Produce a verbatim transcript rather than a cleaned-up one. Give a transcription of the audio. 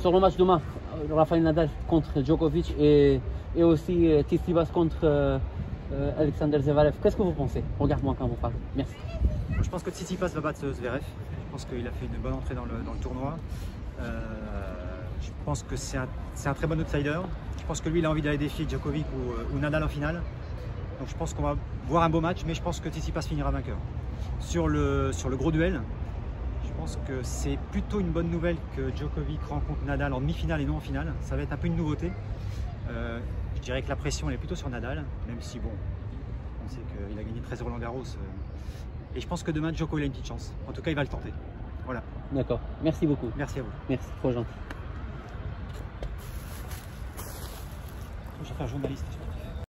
sur le match demain, Rafael Nadal contre Djokovic et, et aussi euh, Tsitsipas contre euh, euh, Alexander Zverev. Qu'est-ce que vous pensez? Regarde-moi quand vous parlez. Merci. Je pense que Tsitsipas va battre Zverev. Je pense qu'il a fait une bonne entrée dans le, dans le tournoi. Euh, je pense que c'est un, un très bon outsider. Je pense que lui, il a envie d'aller défier Djokovic ou, ou Nadal en finale. Donc je pense qu'on va voir un beau match, mais je pense que Tsitsipas finira vainqueur. Sur le, sur le gros duel, je pense que c'est plutôt une bonne nouvelle que Djokovic rencontre Nadal en demi-finale et non en finale. Ça va être un peu une nouveauté. Euh, je dirais que la pression elle est plutôt sur Nadal, même si bon, on sait qu'il a gagné treize Roland Garros. Euh, et je pense que demain, Djoko il a une petite chance. En tout cas, il va le tenter. Voilà. D'accord. Merci beaucoup. Merci à vous. Merci, trop gentil. Je vais faire journaliste.